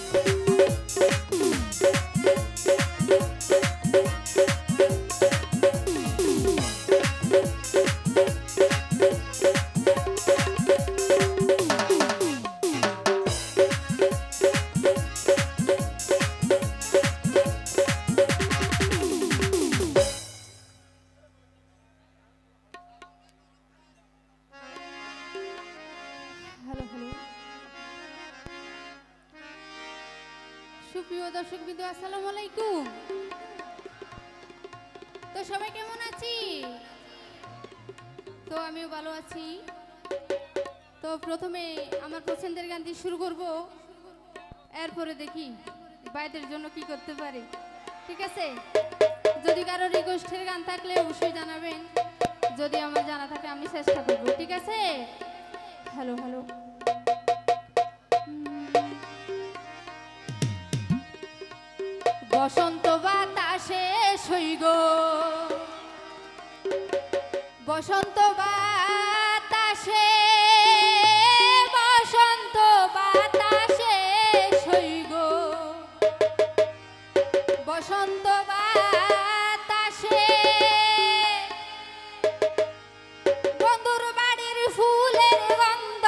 সুপ্রিয় দর্শক বিন্দু আসসালামু আলাইকুম। তো সবাই কেমন আছি? তো আমিও ভালো আছি। তো প্রথমে আমার পছন্দের গান দিয়ে শুরু করব, এরপরে দেখি ভাইদের জন্য কি করতে পারি। ঠিক আছে? যদি কারো রিকোয়েস্টের গান থাকলে অবশ্যই জানাবেন, যদি আমার জানা থাকে আমি চেষ্টা করব। ঠিক আছে? Hello hello. বসন্ত বাতাসে সইগ, বসন্ত বাতাসে, বসন্ত বাতাসে সইগ, বসন্ত বাতাসে বন্ধুর বাড়ির ফুলের গন্ধ,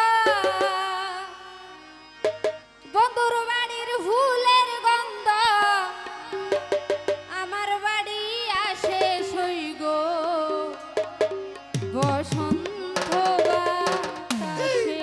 বন্ধুর বাড়ির ফুলের গন্ধ আমার বাড়ি আসে সইগ, বসন্ত বাতাসে,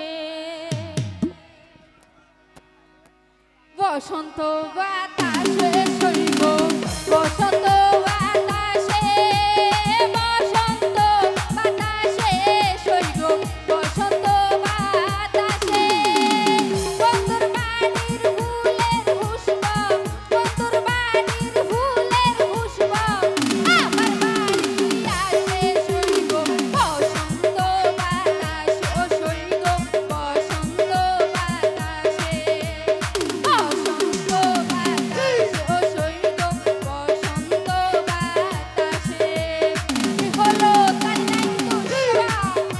বসন্ত বাতাসে সইগ, বসন্ত বাতাসে, বসন্ত বাতাসে সইগ, বসন্ত বাতাসে বন্ধুর বাড়ির ফুলের খুশব, বন্ধুর বাড়ির ফুলের খুশব আমার বাড়ি আসে সইগ, বসন্ত বাতাসে ও সইগ, বসন্ত বাতাসে, বসন্ত বাতাসে ও সইগ, বসন্ত বাতাসে কি হলো তাই নাই তো শিবা।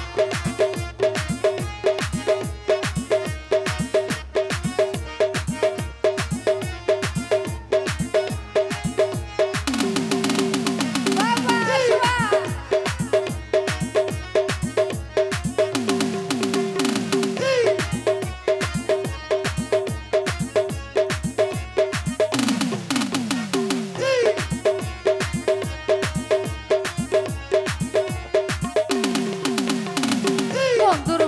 বাবা শিবা বন্ধুর